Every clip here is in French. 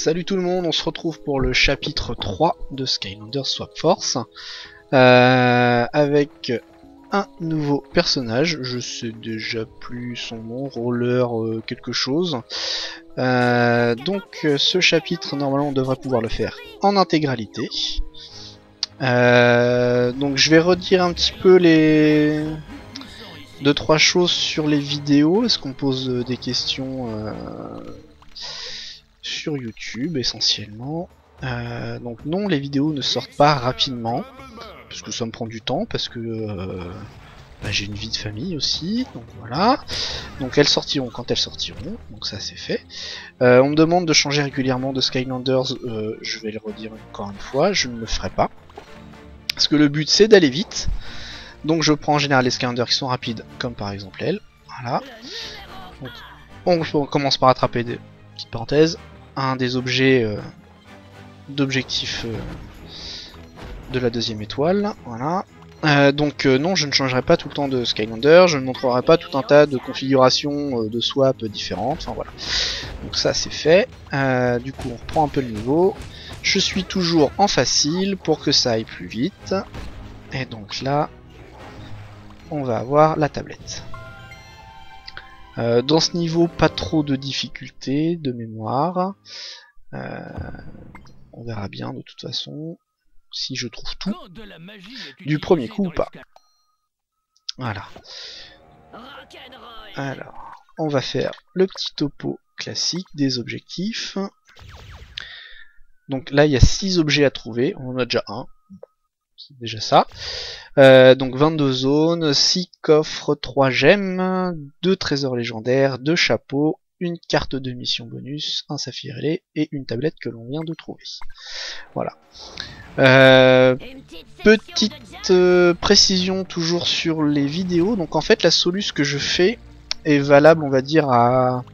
Salut tout le monde, on se retrouve pour le chapitre 3 de Skylanders Swap Force avec un nouveau personnage, je sais déjà plus son nom, Roller quelque chose. Donc ce chapitre normalement on devrait pouvoir le faire en intégralité. Donc je vais redire un petit peu les 2-3 choses sur les vidéos. Est-ce qu'on pose des questions sur YouTube essentiellement. Donc non, les vidéos ne sortent pas rapidement parce que ça me prend du temps, parce que j'ai une vie de famille aussi, donc voilà. Donc elles sortiront quand elles sortiront, donc ça c'est fait. On me demande de changer régulièrement de Skylanders, je vais le redire encore une fois, je ne le ferai pas. Parce que le but c'est d'aller vite, donc je prends en général les Skylanders qui sont rapides, comme par exemple elle, voilà. Donc, on commence par attraper des petites parenthèses, un des objets d'objectif de la deuxième étoile, voilà. Donc non, je ne changerai pas tout le temps de Skylander, je ne montrerai pas tout un tas de configurations de swap différentes, enfin voilà. Donc ça c'est fait. Du coup on reprend un peu le niveau. Je suis toujours en facile pour que ça aille plus vite. Et donc là, on va avoir la tablette. Dans ce niveau, pas trop de difficultés de mémoire. On verra bien de toute façon si je trouve tout du premier coup ou pas. Voilà. Alors, on va faire le petit topo classique des objectifs. Donc là, il y a 6 objets à trouver. On en a déjà un. C'est déjà ça. Donc 22 zones, 6 coffres, 3 gemmes, 2 trésors légendaires, 2 chapeaux, une carte de mission bonus, un saphir ailé et une tablette que l'on vient de trouver. Voilà. Petite précision toujours sur les vidéos. Donc en fait la soluce que je fais est valable, on va dire, à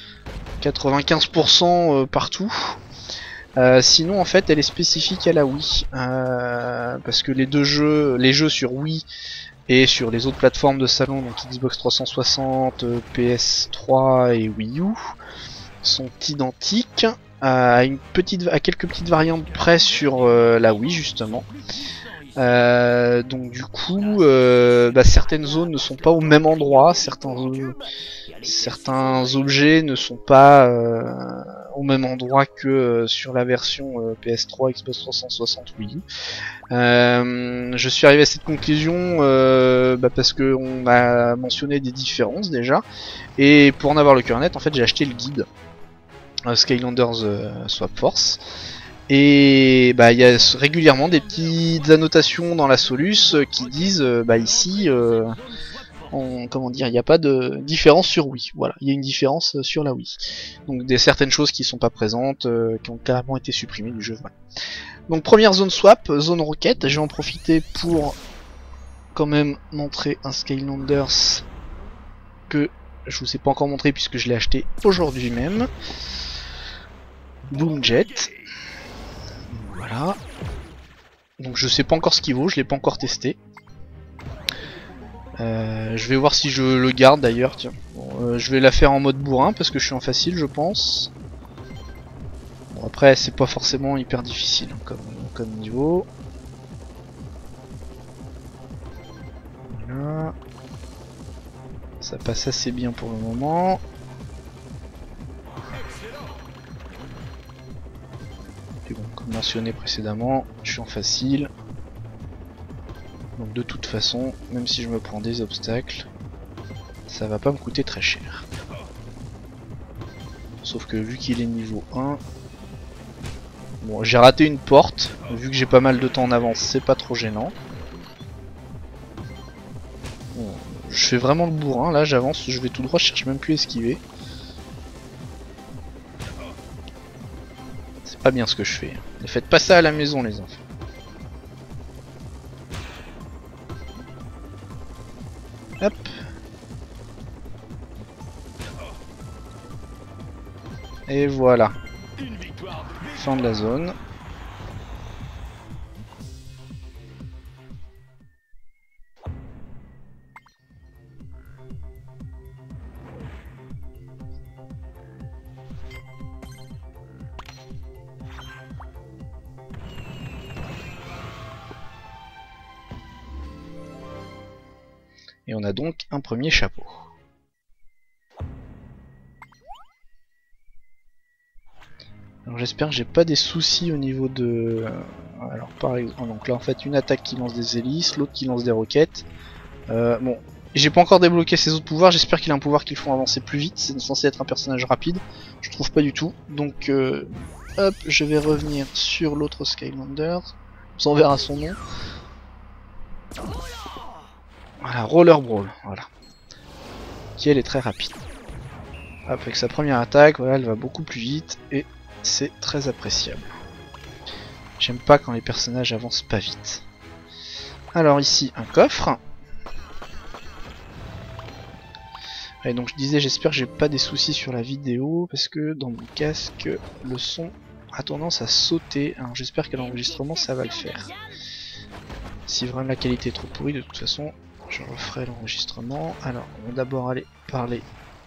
95% partout. Sinon en fait elle est spécifique à la Wii, parce que les jeux sur Wii et sur les autres plateformes de salon, donc Xbox 360, PS3 et Wii U, sont identiques, à quelques petites variantes près sur la Wii justement. Donc du coup, certaines zones ne sont pas au même endroit, certains objets ne sont pas au même endroit que sur la version PS3, Xbox 360 Wii. Je suis arrivé à cette conclusion parce que on m'a mentionné des différences déjà, et pour en avoir le cœur net, en fait j'ai acheté le guide Skylanders Swap Force. Et il y a régulièrement des petites annotations dans la soluce qui disent ici comment dire, il n'y a pas de différence sur Wii. Voilà, il y a une différence sur la Wii. Donc certaines choses qui sont pas présentes, qui ont carrément été supprimées du jeu. Voilà. Donc première zone swap, zone roquette. Je vais en profiter pour quand même montrer un Skylanders que je vous ai pas encore montré puisque je l'ai acheté aujourd'hui même. Boom Jet. Voilà. Donc je sais pas encore ce qu'il vaut, je l'ai pas encore testé. Je vais voir si je le garde d'ailleurs, tiens. Bon, je vais la faire en mode bourrin parce que je suis en facile je pense. Bon après c'est pas forcément hyper difficile comme niveau. Voilà. Ça passe assez bien pour le moment. Et bon, comme mentionné précédemment, je suis en facile. Donc de toute façon, même si je me prends des obstacles, ça va pas me coûter très cher. Sauf que vu qu'il est niveau 1, bon, j'ai raté une porte, vu que j'ai pas mal de temps en avance, c'est pas trop gênant. Bon, je fais vraiment le bourrin, là j'avance, je vais tout droit, je cherche même plus à esquiver. C'est pas bien ce que je fais. Ne faites pas ça à la maison les enfants. Hop. Et voilà. Fin de la zone. Et on a donc un premier chapeau. Alors j'espère que j'ai pas des soucis au niveau de... Alors par exemple, donc là en fait une attaque qui lance des hélices, l'autre qui lance des roquettes. Bon, j'ai pas encore débloqué ses autres pouvoirs, j'espère qu'il a un pouvoir qui le font avancer plus vite, c'est censé être un personnage rapide, je trouve pas du tout. Donc hop, je vais revenir sur l'autre Skylander, on verra son nom. Voilà, Roller Brawl, voilà. Qui elle est très rapide. Hop, avec sa première attaque, voilà, elle va beaucoup plus vite et c'est très appréciable. J'aime pas quand les personnages avancent pas vite. Alors ici, un coffre. Et donc je disais, j'espère que j'ai pas des soucis sur la vidéo, parce que dans mon casque, le son a tendance à sauter. Alors j'espère qu'à l'enregistrement ça va le faire. Si vraiment la qualité est trop pourrie, de toute façon, je referai l'enregistrement. Alors, on va d'abord aller parler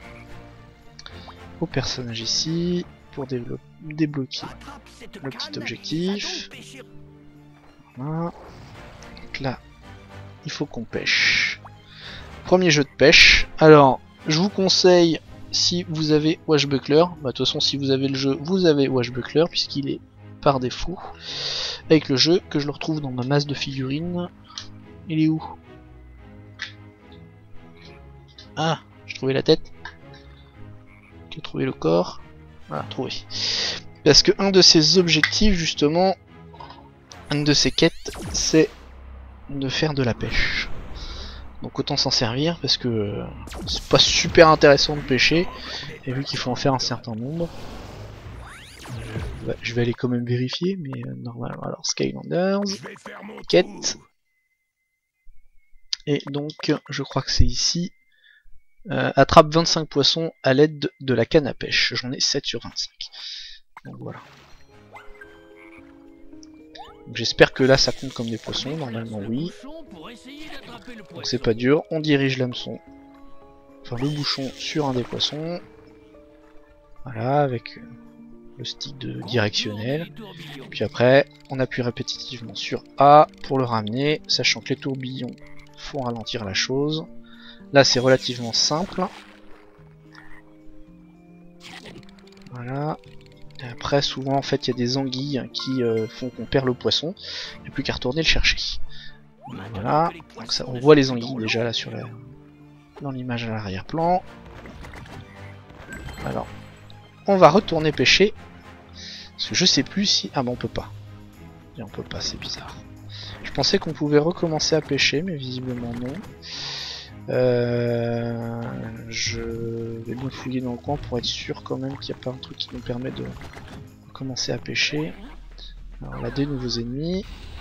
au personnage ici, pour débloquer le petit objectif. Voilà. Donc là, il faut qu'on pêche. Premier jeu de pêche. Alors, je vous conseille, si vous avez Washbuckler, bah, de toute façon si vous avez le jeu, vous avez Washbuckler, puisqu'il est par défaut avec le jeu, que je le retrouve dans ma masse de figurines. Il est où? Ah, j'ai trouvé la tête. J'ai trouvé le corps. Voilà, trouvé. Parce que un de ses objectifs, justement, une de ses quêtes, c'est de faire de la pêche. Donc autant s'en servir, parce que c'est pas super intéressant de pêcher, et vu qu'il faut en faire un certain nombre. Je vais aller quand même vérifier, mais normalement. Alors, Skylanders, quête. Et donc, je crois que c'est ici. Attrape 25 poissons à l'aide de la canne à pêche. J'en ai 7 sur 25. Donc voilà. J'espère que là ça compte comme des poissons, normalement oui. Donc c'est pas dur, on dirige l'hameçon, enfin le bouchon sur un des poissons. Voilà, avec le stick de directionnel. Puis après, on appuie répétitivement sur A pour le ramener, sachant que les tourbillons font ralentir la chose. Là c'est relativement simple. Voilà. Et après souvent en fait il y a des anguilles qui font qu'on perd le poisson. Il n'y a plus qu'à retourner le chercher. Voilà. Donc ça, on voit les anguilles déjà là sur dans l'image à l'arrière-plan. Alors, on va retourner pêcher. Parce que je sais plus si... Ah bon, on peut pas. Et on peut pas, c'est bizarre. Je pensais qu'on pouvait recommencer à pêcher, mais visiblement non. Je vais me fouiller dans le coin pour être sûr quand même qu'il n'y a pas un truc qui nous permet de commencer à pêcher. Alors là, des nouveaux ennemis.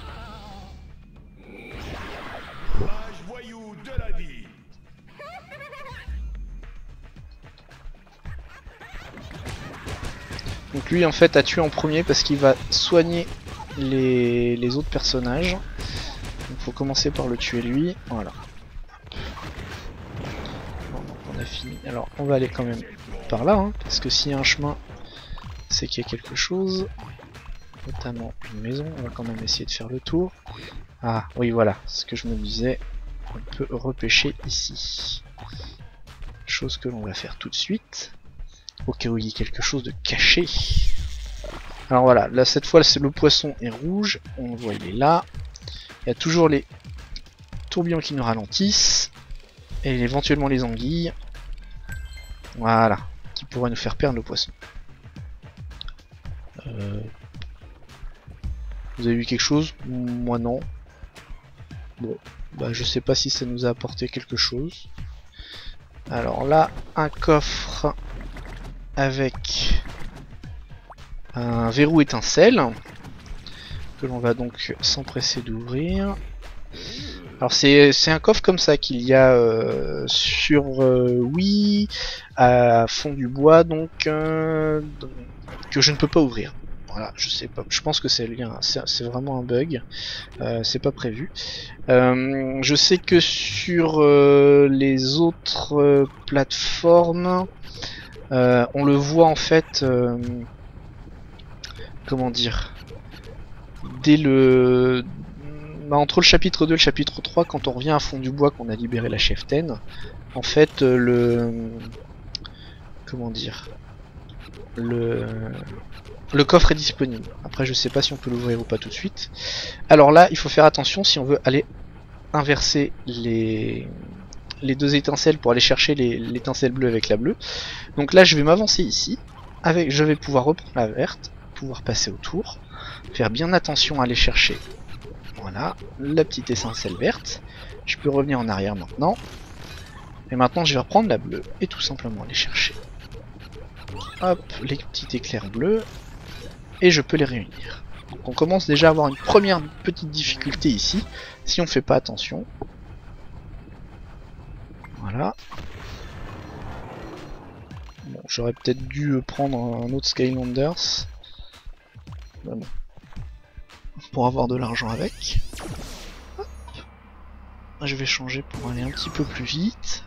Donc lui en fait a tué en premier parce qu'il va soigner les autres personnages. Donc faut commencer par le tuer lui. Voilà. Bon, donc on a fini. Alors on va aller quand même par là, hein, parce que s'il y a un chemin, c'est qu'il y a quelque chose. Notamment une maison. On va quand même essayer de faire le tour. Ah oui voilà, ce que je me disais. On peut repêcher ici. Chose que l'on va faire tout de suite. Au cas où il y ait quelque chose de caché. Alors voilà, là cette fois le poisson est rouge, on le voit il est là. Il y a toujours les tourbillons qui nous ralentissent. Et éventuellement les anguilles. Voilà, qui pourraient nous faire perdre le poisson. Vous avez vu quelque chose? Moi non. Bon, bah je sais pas si ça nous a apporté quelque chose. Alors là, un coffre avec un verrou étincelle que l'on va donc s'empresser d'ouvrir. Alors c'est un coffre comme ça qu'il y a sur Wii à fond du bois, donc que je ne peux pas ouvrir. Voilà, je sais pas, je pense que c'est vraiment un bug, c'est pas prévu. Je sais que sur les autres plateformes, on le voit en fait, comment dire, dès le bah, entre le chapitre 2 et le chapitre 3, quand on revient à fond du bois, qu'on a libéré la cheftaine, en fait, comment dire, le coffre est disponible. Après, je sais pas si on peut l'ouvrir ou pas tout de suite. Alors là, il faut faire attention si on veut aller inverser les deux étincelles pour aller chercher l'étincelle bleue avec la bleue. Donc là, je vais m'avancer ici. Je vais pouvoir reprendre la verte, pouvoir passer autour, faire bien attention à aller chercher. Voilà, la petite étincelle verte. Je peux revenir en arrière maintenant. Et maintenant, je vais reprendre la bleue et tout simplement aller chercher. Hop, les petits éclairs bleus. Et je peux les réunir. Donc on commence déjà à avoir une première petite difficulté ici, si on fait pas attention. Voilà. Bon, j'aurais peut-être dû prendre un autre Skylanders. Mais bon. Pour avoir de l'argent avec. Hop. Je vais changer pour aller un petit peu plus vite.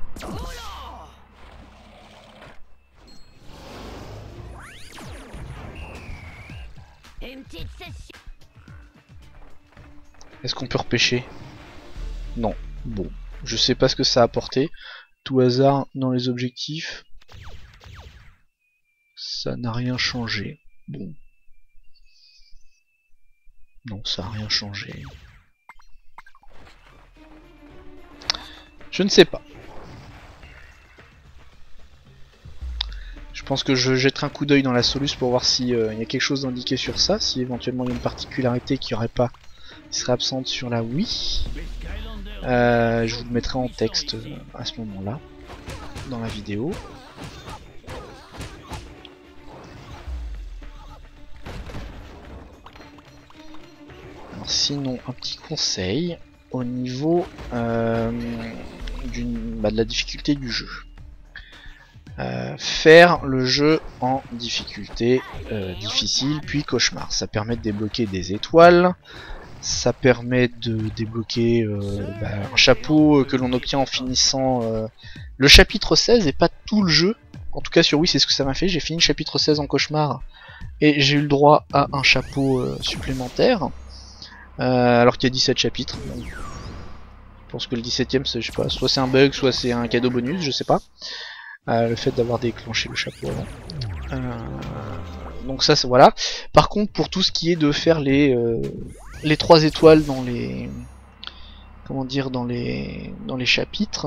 Est-ce qu'on peut repêcher? Non. Bon. Je sais pas ce que ça a apporté. Tout hasard dans les objectifs. Ça n'a rien changé. Bon. Non, ça n'a rien changé. Je ne sais pas. Je pense que je jetterai un coup d'œil dans la soluce pour voir s'il y a quelque chose d'indiqué sur ça, si éventuellement il y a une particularité qui serait absente sur la Wii. Je vous le mettrai en texte à ce moment-là, dans la vidéo. Alors sinon, un petit conseil au niveau de la difficulté du jeu. Faire le jeu en difficulté difficile puis cauchemar, ça permet de débloquer des étoiles, ça permet de débloquer un chapeau que l'on obtient en finissant le chapitre 16 et pas tout le jeu. En tout cas sur Wii c'est ce que ça m'a fait, j'ai fini le chapitre 16 en cauchemar et j'ai eu le droit à un chapeau supplémentaire alors qu'il y a 17 chapitres. Donc, je pense que le 17ème, je sais pas, soit c'est un bug, soit c'est un cadeau bonus, je sais pas. Le fait d'avoir déclenché le chapeau avant. Donc ça, voilà. Par contre, pour tout ce qui est de faire les 3 étoiles dans les, comment dire, dans les chapitres,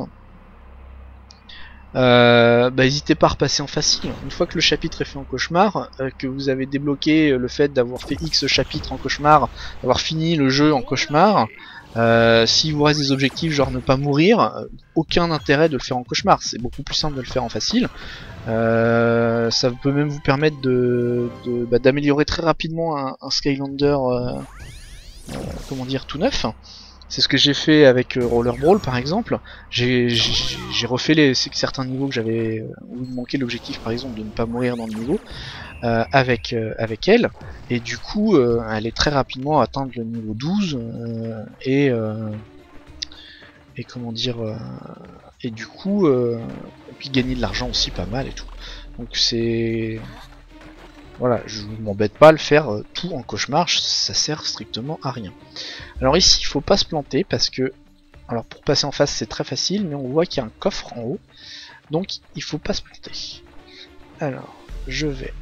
n'hésitez pas à repasser en facile. Une fois que le chapitre est fait en cauchemar, que vous avez débloqué le fait d'avoir fait X chapitres en cauchemar, d'avoir fini le jeu en cauchemar. Si vous reste des objectifs genre ne pas mourir, aucun intérêt de le faire en cauchemar, c'est beaucoup plus simple de le faire en facile. Ça peut même vous permettre d'améliorer très rapidement un Skylander comment dire, tout neuf. C'est ce que j'ai fait avec Roller Brawl par exemple. J'ai refait certains niveaux que j'avais où il manquait l'objectif par exemple de ne pas mourir dans le niveau avec elle, et du coup elle est très rapidement à atteindre le niveau 12 et comment dire et du coup puis gagner de l'argent aussi pas mal et tout. Donc c'est voilà, je m'embête pas à le faire tout en cauchemar, ça sert strictement à rien. Alors ici il faut pas se planter parce que alors pour passer en face c'est très facile, mais on voit qu'il y a un coffre en haut, donc il faut pas se planter. Alors je vais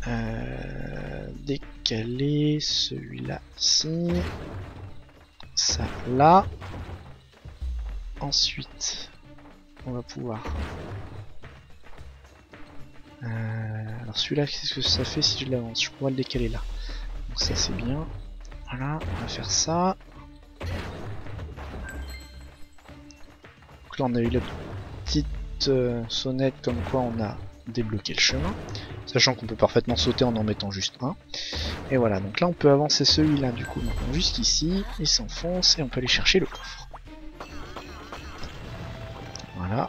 décaler celui-là ici, ça là. Ensuite on va pouvoir alors celui-là, qu'est-ce que ça fait si je l'avance? Je pourrais le décaler là. Donc ça c'est bien. Voilà, on va faire ça. Donc là on a eu la petite sonnette comme quoi on a débloqué le chemin. Sachant qu'on peut parfaitement sauter en mettant juste un. Et voilà, donc là on peut avancer celui-là du coup maintenant jusqu'ici. Il s'enfonce et on peut aller chercher le coffre. Voilà.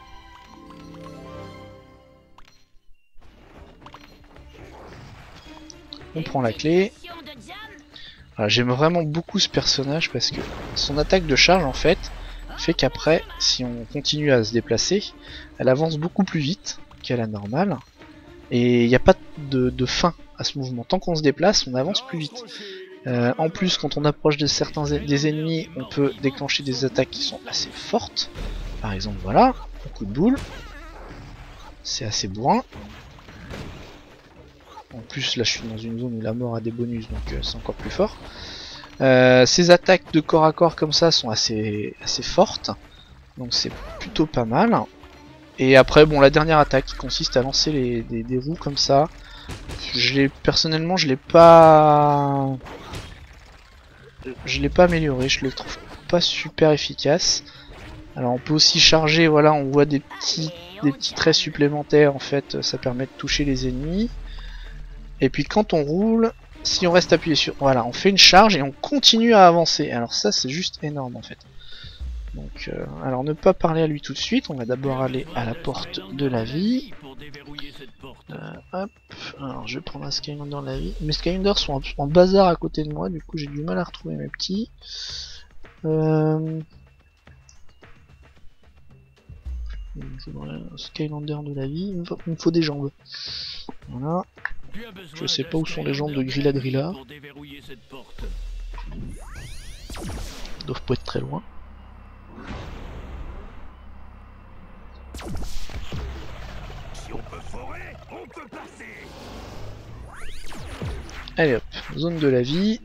On prend la clé. Voilà, j'aime vraiment beaucoup ce personnage parce que son attaque de charge en fait qu'après si on continue à se déplacer, elle avance beaucoup plus vite qu'à la normale et il n'y a pas de fin à ce mouvement. Tant qu'on se déplace on avance plus vite. En plus, quand on approche de certains des ennemis, on peut déclencher des attaques qui sont assez fortes. Par exemple, voilà, un coup de boule. C'est assez bourrin. En plus, là, je suis dans une zone où la mort a des bonus, donc c'est encore plus fort. Ces attaques de corps à corps comme ça sont assez fortes. Donc c'est plutôt pas mal. Et après, bon, la dernière attaque qui consiste à lancer des roues comme ça. Personnellement, je l'ai pas amélioré, je le trouve pas super efficace. Alors on peut aussi charger, voilà, on voit des petits traits supplémentaires, en fait, ça permet de toucher les ennemis. Et puis quand on roule, si on reste appuyé sur, voilà, on fait une charge et on continue à avancer. Alors ça c'est juste énorme en fait. Donc, alors ne pas parler à lui tout de suite, on va d'abord aller à la porte de la vie. Hop, alors je vais prendre un Skylander de la vie. Mes Skylanders sont en bazar à côté de moi, du coup j'ai du mal à retrouver mes petits. Skylander de la vie, il me faut des jambes. Voilà. Je sais pas où sont les jambes de Grilladrilla. Ils doivent pas être très loin. Allez hop, zone de la vie.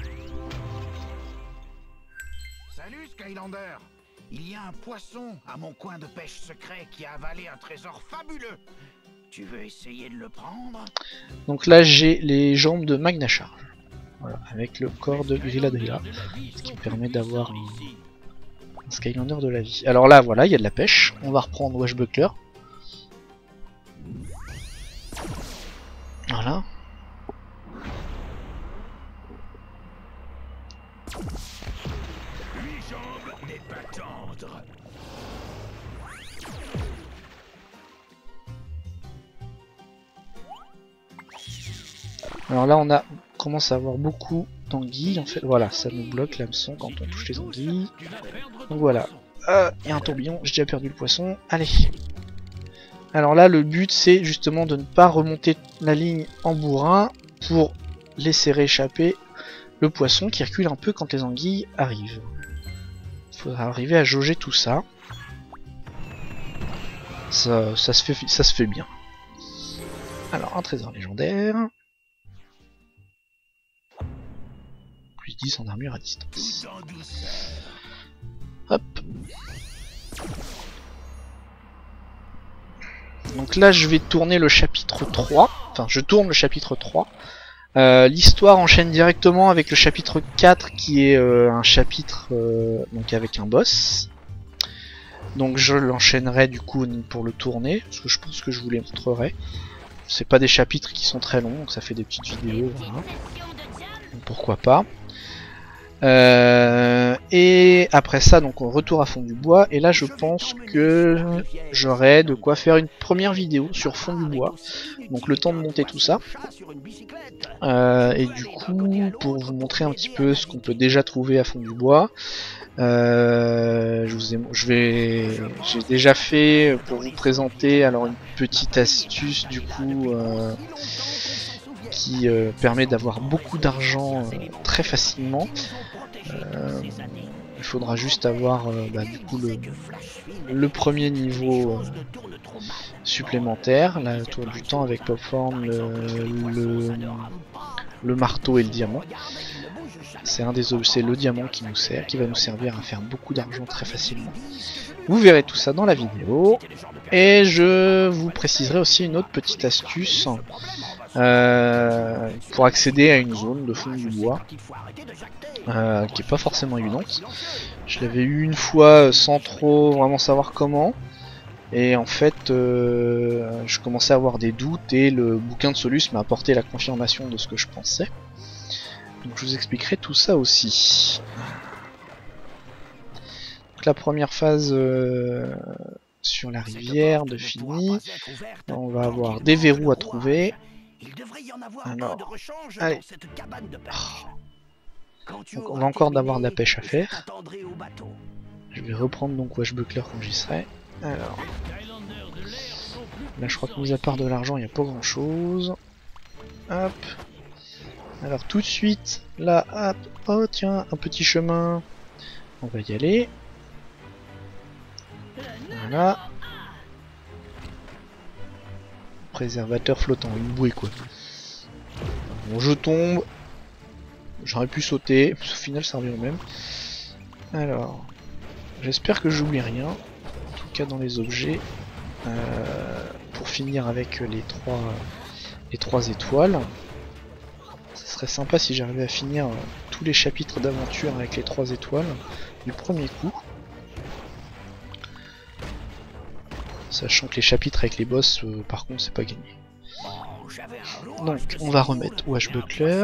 Salut Skylander. Il y a un poisson à mon coin de pêche secret qui a avalé un trésor fabuleux. Tu veux essayer de le prendre? Donc là j'ai les jambes de Magna Charge. Voilà, avec le corps de Grilladrilla, ce qui permet d'avoir un Skylander de la vie. Alors là voilà, il y a de la pêche. On va reprendre Washbuckler. Voilà. Alors là on commence à avoir beaucoup d'anguilles en fait, voilà, ça nous bloque l'hameçon quand on touche les anguilles. Donc voilà, il y a un tourbillon, j'ai déjà perdu le poisson, allez. Alors là le but c'est justement de ne pas remonter la ligne en bourrin pour laisser échapper le poisson qui recule un peu quand les anguilles arrivent. Il faudra arriver à jauger tout ça. Ça se fait bien. Alors un trésor légendaire. Plus 10 en armure à distance. Hop. Donc là je vais tourner le chapitre 3. Enfin je tourne le chapitre 3. L'histoire enchaîne directement avec le chapitre 4 qui est un chapitre donc avec un boss. Donc je l'enchaînerai du coup pour le tourner, parce que je pense que je vous les montrerai. C'est pas des chapitres qui sont très longs, donc ça fait des petites vidéos, voilà. Donc pourquoi pas. Et après ça, donc on retourne à Fond du Bois, et là je pense que j'aurai de quoi faire une première vidéo sur Fond du Bois, donc le temps de monter tout ça. Et du coup, pour vous montrer un petit peu ce qu'on peut déjà trouver à Fond du Bois, j'ai déjà fait pour vous présenter alors une petite astuce du coup qui permet d'avoir beaucoup d'argent très facilement. Il faudra juste avoir du coup le premier niveau supplémentaire, la tour du temps avec Popform, le marteau et le diamant. C'est le diamant qui va nous servir à faire beaucoup d'argent très facilement. Vous verrez tout ça dans la vidéo. Et je vous préciserai aussi une autre petite astuce pour accéder à une zone de Fond du Bois qui est pas forcément évidente. Je l'avais eu une fois sans trop vraiment savoir comment. Et en fait, je commençais à avoir des doutes et le bouquin de Solus m'a apporté la confirmation de ce que je pensais. Donc je vous expliquerai tout ça aussi. Donc la première phase sur la rivière de fini. On va avoir des verrous à trouver. Alors, allez. Donc on va encore avoir de la pêche à faire. Je vais reprendre donc Washbuckler quand j'y serai. Alors, là je crois que mis à part de l'argent il n'y a pas grand chose. Hop. Alors tout de suite, là, hop, oh tiens, un petit chemin. On va y aller. Voilà. Préservateur flottant, une bouée quoi. Bon, je tombe. J'aurais pu sauter, au final ça revient au même. Alors, j'espère que j'oublie rien. En tout cas dans les objets. Pour finir avec les trois étoiles. Ce serait sympa si j'arrivais à finir tous les chapitres d'aventure avec les 3 étoiles du premier coup. Sachant que les chapitres avec les boss, par contre, c'est pas gagné. Donc, on va remettre Wash Butler.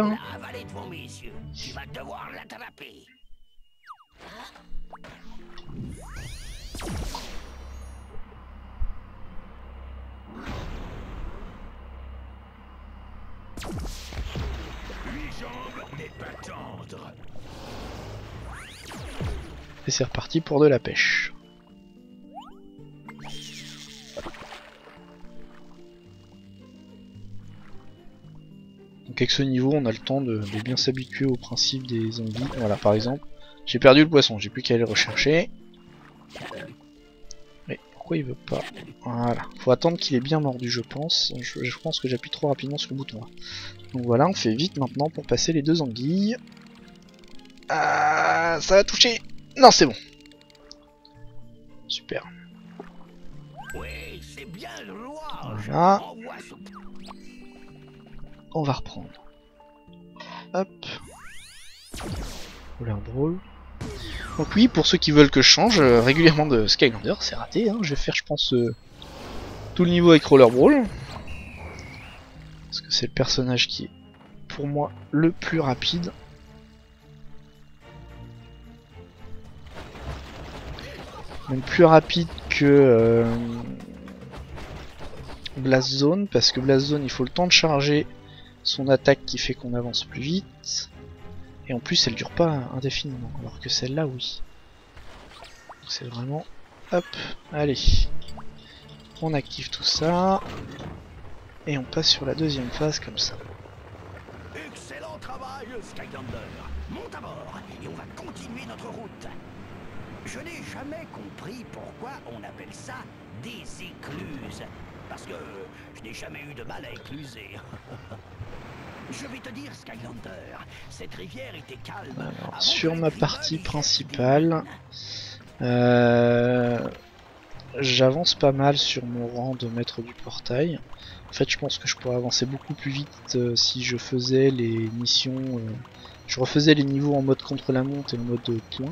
Et c'est reparti pour de la pêche. Donc avec ce niveau, on a le temps de bien s'habituer au principe des zombies. Voilà, par exemple, j'ai perdu le poisson, j'ai plus qu'à aller le rechercher. Mais pourquoi il veut pas? Voilà, faut attendre qu'il est bien mordu, je pense. Je pense que j'appuie trop rapidement sur le bouton là. Donc voilà, on fait vite maintenant pour passer les 2 anguilles. Ah, ça va toucher. Non, c'est bon. Super. Voilà. On va reprendre. Hop. Roller Brawl. Donc oui, pour ceux qui veulent que je change régulièrement de Skylander, c'est raté. Hein. Je vais faire, je pense, tout le niveau avec Roller Brawl. Parce que c'est le personnage qui est, pour moi, le plus rapide. Même plus rapide que Blast Zone, parce que Blast Zone il faut le temps de charger son attaque qui fait qu'on avance plus vite, et en plus elle dure pas indéfiniment, alors que celle-là oui. C'est vraiment hop, allez, on active tout ça, et on passe sur la deuxième phase comme ça. Excellent travail, Skylander. Monte à bord et on va continuer notre route. Je n'ai jamais compris pourquoi on appelle ça des écluses. Parce que je n'ai jamais eu de mal à écluser. Je vais te dire, Skylander, cette rivière était calme. Alors, sur ma partie principale, j'avance pas mal sur mon rang de maître du portail. En fait, je pense que je pourrais avancer beaucoup plus vite si je faisais les missions. Je refaisais les niveaux en mode contre-la-montre et en mode point.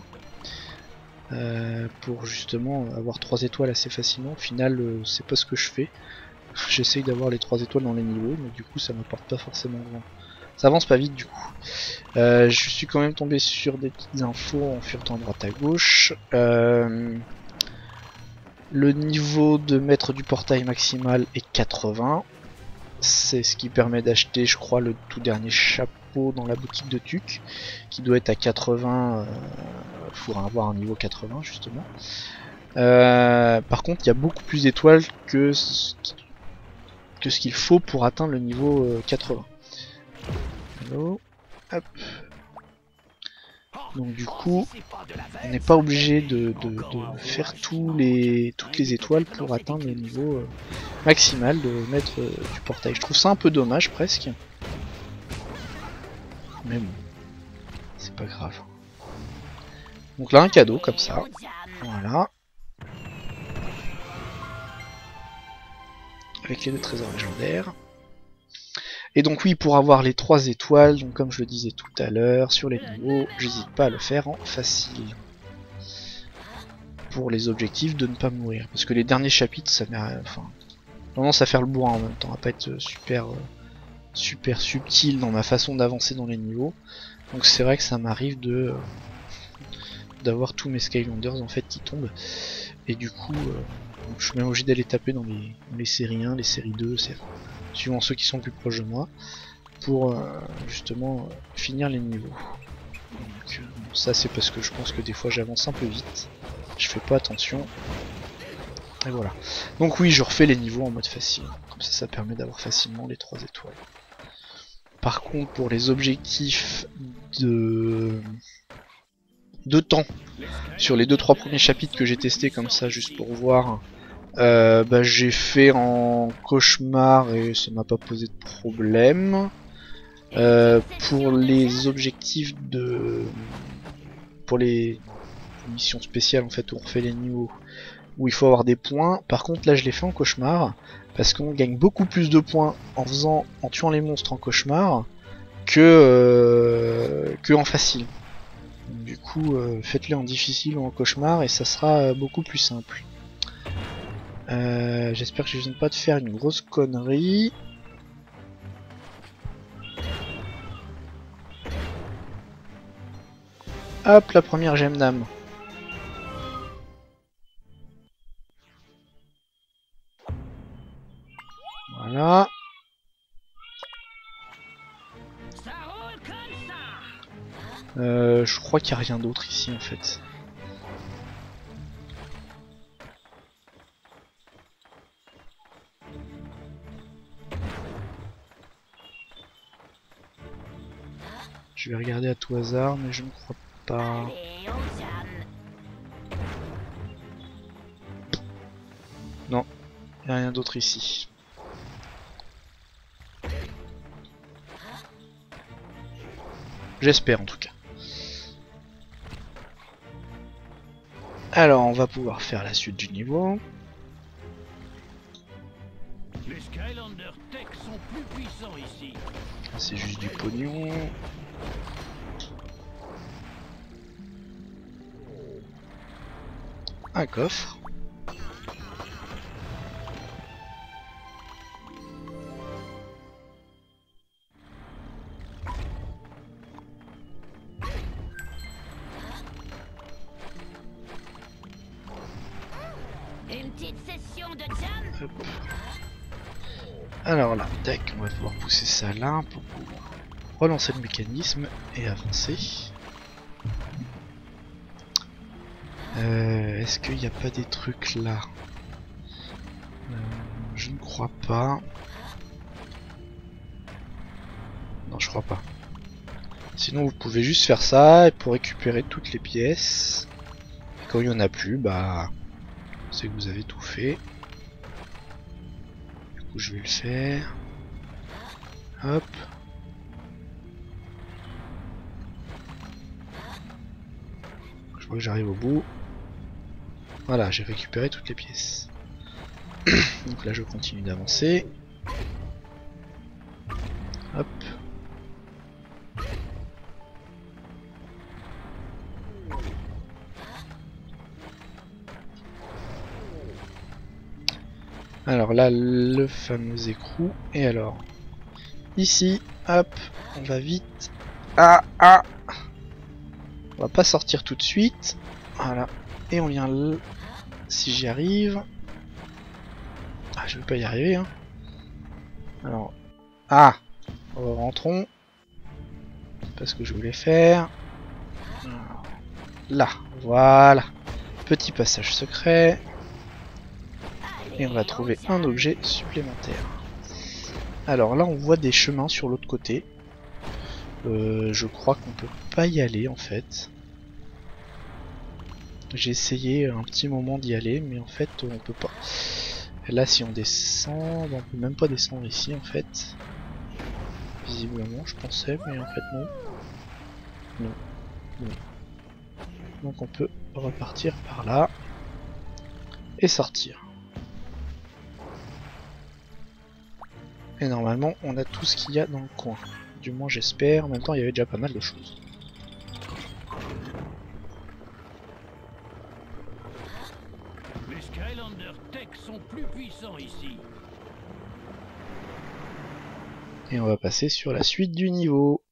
Pour justement avoir 3 étoiles assez facilement. Au final, c'est pas ce que je fais. J'essaye d'avoir les 3 étoiles dans les niveaux, mais du coup, ça m'apporte pas forcément grand. Ça avance pas vite du coup. Je suis quand même tombé sur des petites infos en furetant à droite à gauche. Le niveau de maître du portail maximal est 80. C'est ce qui permet d'acheter, je crois, le tout dernier chapeau dans la boutique de Tuc, qui doit être à 80. Pour avoir un niveau 80 justement. Par contre, il y a beaucoup plus d'étoiles que ce qu'il faut pour atteindre le niveau 80. Hello. Hop. Donc du coup, on n'est pas obligé de faire toutes les étoiles pour atteindre le niveau maximal de maître du portail. Je trouve ça un peu dommage presque. Mais bon, c'est pas grave. Donc là un cadeau comme ça, voilà. Avec les 2 trésors légendaires. Et donc oui, pour avoir les 3 étoiles, donc comme je le disais tout à l'heure, sur les niveaux, j'hésite pas à le faire en facile. Pour les objectifs de ne pas mourir. Parce que les derniers chapitres, ça m'a tendance à faire le bourrin en même temps, à pas être super subtil dans ma façon d'avancer dans les niveaux. Donc c'est vrai que ça m'arrive d'avoir tous mes Skylanders en fait qui tombent, et du coup je suis même obligé d'aller taper dans les séries 1, les séries 2, suivant ceux qui sont plus proches de moi, pour justement finir les niveaux. Donc, ça c'est parce que je pense que des fois j'avance un peu vite, je fais pas attention, et voilà. Donc oui, je refais les niveaux en mode facile, comme ça permet d'avoir facilement les 3 étoiles. par contre, pour les objectifs de temps, sur les 2-3 premiers chapitres que j'ai testé comme ça, juste pour voir, bah, j'ai fait en cauchemar et ça m'a pas posé de problème. Pour les objectifs pour les missions spéciales en fait où on refait les niveaux où il faut avoir des points, par contre là je l'ai fait en cauchemar parce qu'on gagne beaucoup plus de points en tuant les monstres en cauchemar que en facile. Donc, du coup faites-les en difficile ou en cauchemar et ça sera beaucoup plus simple. J'espère que je viens pas de faire une grosse connerie. Hop, la première gemme d'âme. Voilà. Je crois qu'il n'y a rien d'autre ici en fait. Je vais regarder à tout hasard, mais je ne crois pas. Non, il n'y a rien d'autre ici. J'espère en tout cas. Alors on va pouvoir faire la suite du niveau. Les Skylander Tech sont plus puissants ici. C'est juste du pognon. Un coffre. Une petite session de jam. Hop. Alors là, tac, on va pouvoir pousser ça là pour relancer le mécanisme et avancer. Est-ce qu'il n'y a pas des trucs là? Je ne crois pas. Non, je crois pas. Sinon, vous pouvez juste faire ça et pour récupérer toutes les pièces. Et quand il n'y en a plus, bah, c'est que vous avez tout fait. Du coup, je vais le faire. Hop. Je vois que j'arrive au bout. Voilà, j'ai récupéré toutes les pièces. Donc là, je continue d'avancer. Hop. Alors là, le fameux écrou. Et alors, ici, hop, on va vite. Ah, ah. On va pas sortir tout de suite. Voilà. Et on vient là. Si j'y arrive. Ah, je vais pas y arriver, hein. Alors. Ah. Rentrons. C'est pas ce que je voulais faire. Là. Voilà. Petit passage secret. Et on va trouver un objet supplémentaire. Alors là, on voit des chemins sur l'autre côté. Je crois qu'on peut pas y aller en fait. J'ai essayé un petit moment d'y aller, mais en fait on peut pas. Là si on descend, on peut même pas descendre ici en fait. Visiblement je pensais, mais en fait non. Non. Non. Donc on peut repartir par là. Et sortir. Et normalement on a tout ce qu'il y a dans le coin. Du moins j'espère, en même temps il y avait déjà pas mal de choses. Les Skylander Tech sont plus puissants ici. Et on va passer sur la suite du niveau.